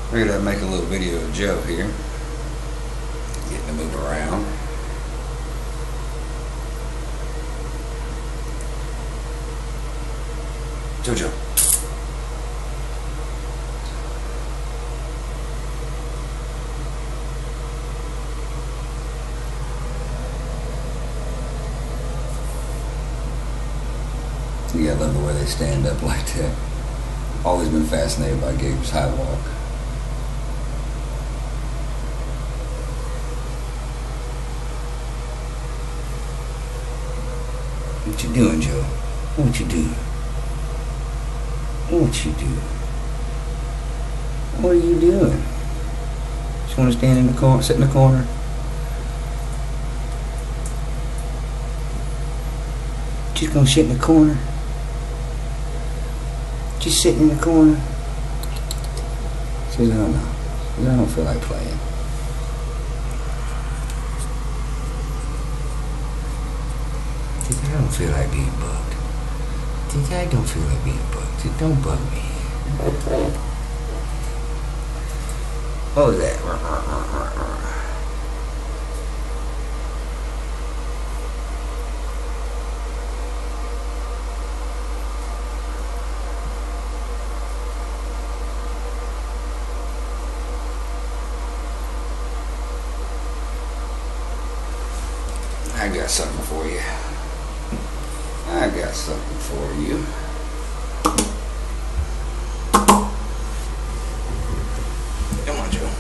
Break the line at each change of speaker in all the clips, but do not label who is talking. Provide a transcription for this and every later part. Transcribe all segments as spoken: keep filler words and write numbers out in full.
Figured I'd make a little video of Joe here, getting to move around. Jojo. Yeah, I love the way they stand up like that. Always been fascinated by gators' high walk. What you doing, Joe? What you doing? What you doing? What are you doing? Just want to stand in the corner, sit in the corner? Just gonna sit in the corner? Just sitting in the corner? Says I don't know. Says I don't feel like playing. Says I don't feel like being bugged. Says I don't feel like being bugged. Says don't bug me. What was that? I got something for you. I got something for you. Come on, Joe.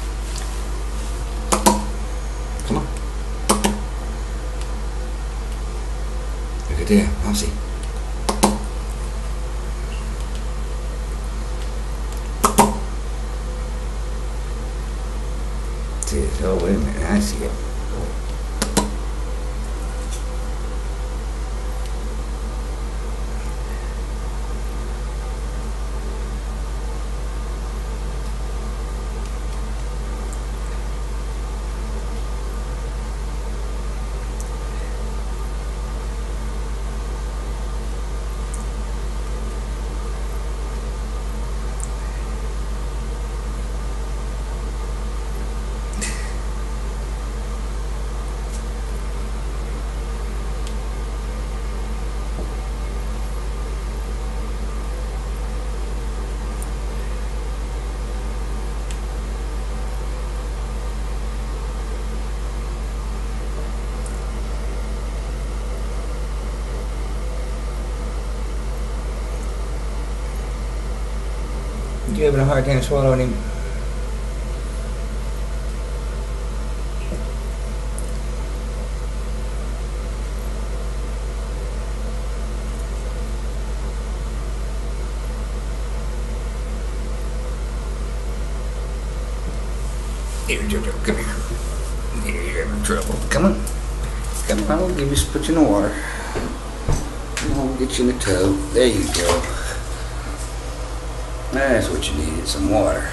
Come on. Look at there. I'll see. See it. Oh, wait a minute. I see it. You having a hard time swallowing him? Here, Jojo, come here. Here, you're having trouble. Come on. Come on, I'll give you, put you in the water. Come on, get you in the tub. There you go. That's what you needed, some water.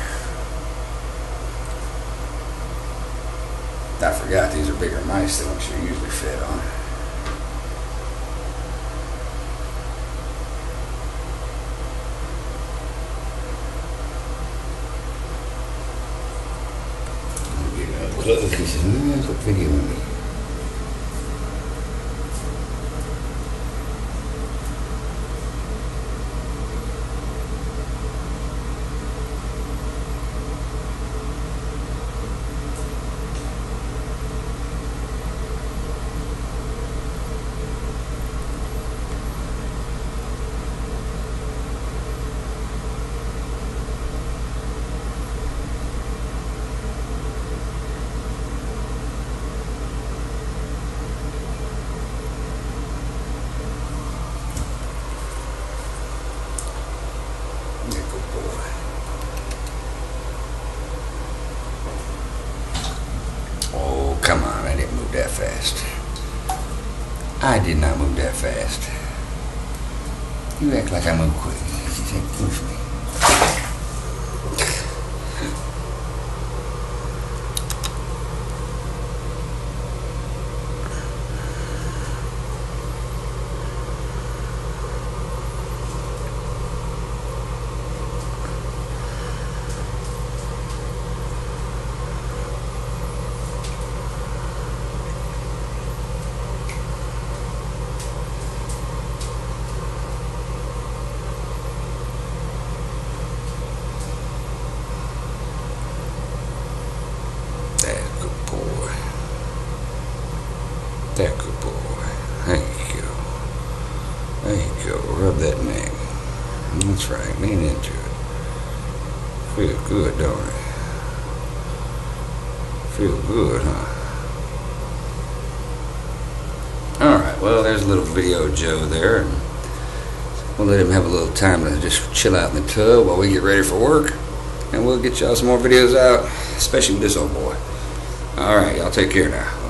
I forgot these are bigger mice than what you're usually fed on. Look, he says, no, put video on me. Oh, come on, I didn't move that fast. I did not move that fast. You act like I move quick. You take push me. There you go. Rub that neck. That's right. Lean into it. Feel good, don't it? Feel good, huh? Alright, well, there's a little video of Joe there. And we'll let him have a little time to just chill out in the tub while we get ready for work. And we'll get y'all some more videos out, especially with this old boy. Alright, y'all take care now.